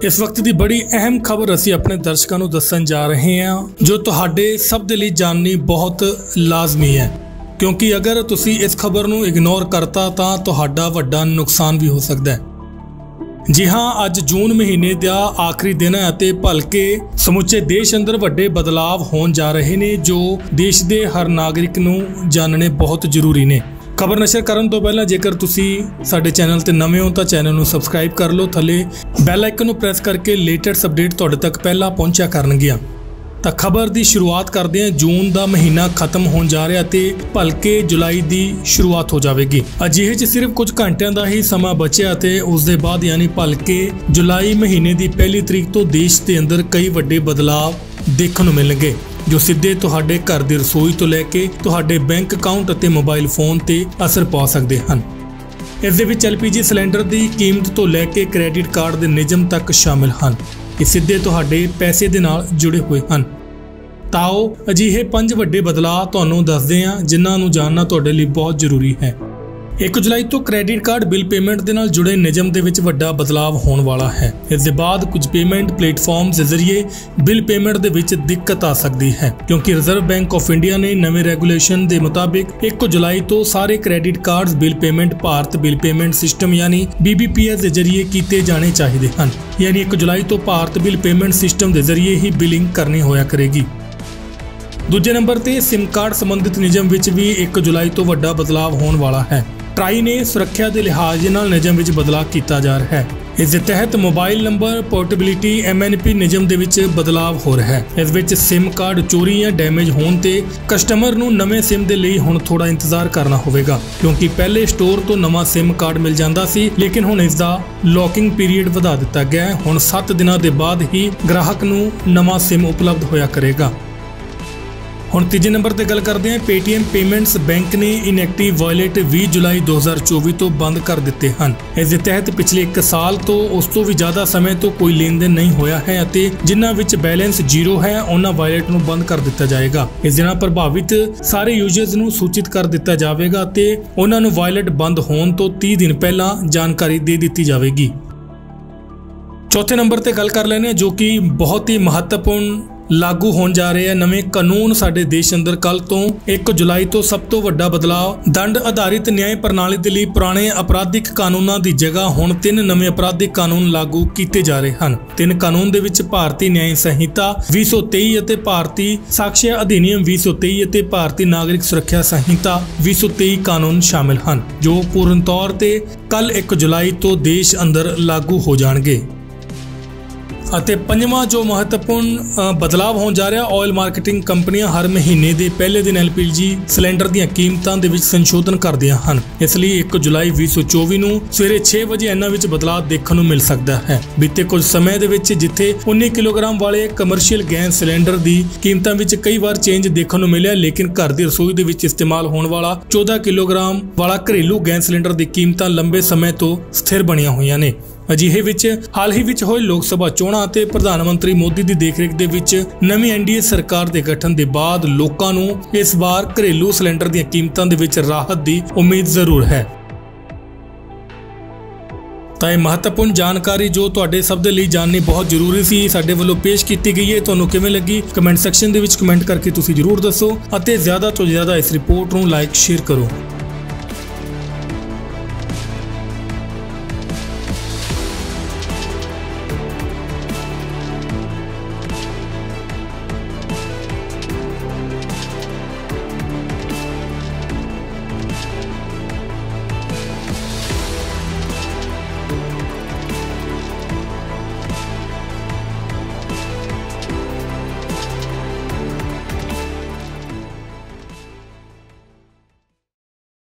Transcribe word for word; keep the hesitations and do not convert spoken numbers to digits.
इस वक्त की बड़ी अहम खबर असी अपने दर्शकों को दसन जा रहे हैं जो तुहाडे सब दे लई जाननी बहुत लाजमी है, क्योंकि अगर तुसी इस खबर को इग्नोर करता तो तुहाडा वड्डा नुकसान भी हो सकता है। जी हाँ, अज जून महीने का आखिरी दिन है ते भलके समुचे देश अंदर वड्डे बदलाव होण जा रहे ने जो देश के हर नागरिक नूं जानने बहुत जरूरी ने। खबर नशर करन तो पहला जेकर तुसी साडे चैनल ते नवे हो तो चैनल नूं सबसक्राइब कर लो, थले बैल आइकन नूं प्रेस करके लेटेस्ट अपडेट तुहाडे तक पहला पहुंचा करनगियां। तो खबर की शुरुआत करते हैं। जून का महीना खत्म होने जा रहा ते भलके जुलाई की शुरुआत हो जाएगी। अजिहे च सिर्फ कुछ घंटिया का ही समा बचिया ते उस दे बाद यानी भलके जुलाई महीने की पहली तरीक तो देश के अंदर कई वड्डे बदलाव देखने को मिलणगे जो सीधे तुहाडे घर की रसोई तो लैके तुहाडे बैंक अकाउंट और मोबाइल फोन ते असर पा सकते हैं। इस दे विच एल पी जी सिलेंडर की कीमत तो लैके क्रेडिट कार्ड के नियम तक शामिल हैं। ये सीधे तुहाडे पैसे दे नाल जुड़े हुए हैं। ताओ अजिहे पंज वड्डे बदलाव तुहानूं दसदे हां जिन्हां नूं जानना तुहाडे लई बहुत जरूरी है। एक जुलाई तो क्रेडिट कार्ड बिल पेमेंट दे नाल जुड़े नियम दे विच वड्डा बदलाव होने वाला है। इस दे बाद कुछ पेमेंट प्लेटफॉर्म्स के जरिए बिल पेमेंट दे विच दिक्कत आ सकती है, क्योंकि रिजर्व बैंक ऑफ इंडिया ने नवे रेगुलेशन के मुताबिक एक जुलाई तो सारे credit card bill payment Bharat bill payment system यानी बी बी पी एस के जरिए किए जाने चाहिए हैं। यानी एक जुलाई तो भारत बिल पेमेंट सिस्टम के जरिए ही बिलिंग करनी होया करेगी। दूजे नंबर ते सिम कार्ड संबंधित नियम विच भी एक जुलाई तो वड्डा बदलाव होने वाला है। ट्राई ने सुरक्षा के लिहाज नाल नियम विच बदलाव किया जा रहा है। इस तहत mobile number portability M N P नियम दे विच बदलाव हो रहा है। इस विच सिम कार्ड चोरी या डैमेज होने ते कस्टमर नूं नवे सिम दे लई हुण थोड़ा इंतजार करना होवेगा, क्योंकि पहले स्टोर तो नवा सिम कार्ड मिल जाता सी, लेकिन हुण इसका लॉकिंग पीरीयड वधा दिता गया है। हुण सत्त दिनों के बाद ही ग्राहक नूं नवा सिम उपलब्ध होया करेगा। हुण तीजे नंबर पर गल करते हैं। पेटीएम पेमेंट्स बैंक ने इनएक्टिव वॉलेट बीस जुलाई दो हज़ार चौबीस तो बंद कर दिते हैं। इस तहत पिछले एक साल तो उस तो भी ज़्यादा समय तो कोई लेन देन नहीं होया है अते जिन्हां विच बैलेंस जीरो है उन्हां वॉलेट नूं बंद कर दिता जाएगा। इस दे नाल प्रभावित सारे यूजर्स नूं सूचित कर दिता जाएगा अते उन्हां नूं वॉलेट बंद होने तो तीस दिन पहला जानकारी दे दी जाएगी। चौथे नंबर पर गल कर लेने जो कि बहुत ही महत्वपूर्ण लागू होने जा रहे हैं नवे कानून साडे देश अंदर। कल तो एक जुलाई तो सब तो वड्डा बदलाव दंड आधारित न्याय प्रणाली के लिए पुराने अपराधिक कानूनों की जगह हुण तीन नवे अपराधिक कानून लागू किए जा रहे हैं। तीन कानून दे विच भारतीय न्याय संहिता बीस सौ तेई अते भारतीय साक्ष्य अधिनियम बीस सौ तेई अते भारतीय नागरिक सुरक्षा संहिता बीस सौ तेई कानून शामिल हैं, जो पूर्ण तौर पर कल एक जुलाई तो देश अंदर लागू हो जाएंगे। ਅਤੇ ਪੰਜਵਾਂ जो महत्वपूर्ण बदलाव होने जा रहा, ऑयल मार्केटिंग कंपनियां हर महीने के पहले दिन एल पी जी सिलेंडर दी कीमतों के संशोधन करदियां हैं। इसलिए एक जुलाई बीस सौ चौबीस नूं सवेरे छे बजे इन्हां विच बदलाव देखने को मिल सकता है। बीते कुछ समय दे विच जिथे उन्नीस किलोग्राम वाले कमर्शियल गैस सिलेंडर की कीमतों में कई बार चेंज देखने को मिले, लेकिन घर की रसोई दे विच इस्तेमाल होने वाला चौदह किलोग्राम वाला घरेलू गैस सिलेंडर की कीमत लंबे समय तो स्थिर बनिया हुई ने। अजिहे विच हाल ही विच होए लोक सभा चोणां ते प्रधानमंत्री मोदी की देखरेख दे विच नवी एन डी ए सरकार के गठन के बाद लोकां नूं इस बार घरेलू सिलेंडर दी कीमतां दे विच राहत की उम्मीद जरूर है। तो यह महत्वपूर्ण जानकारी जो तुहाडे सब दे लई जाननी बहुत जरूरी सी साडे वल्लों पेश की गई है। तुहानूं किवें लगी कमेंट सैक्शन दे विच कमेंट करके तुसीं जरूर दसो अते ज़्यादा तो ज़्यादा इस रिपोर्ट नूं लाइक शेयर करो।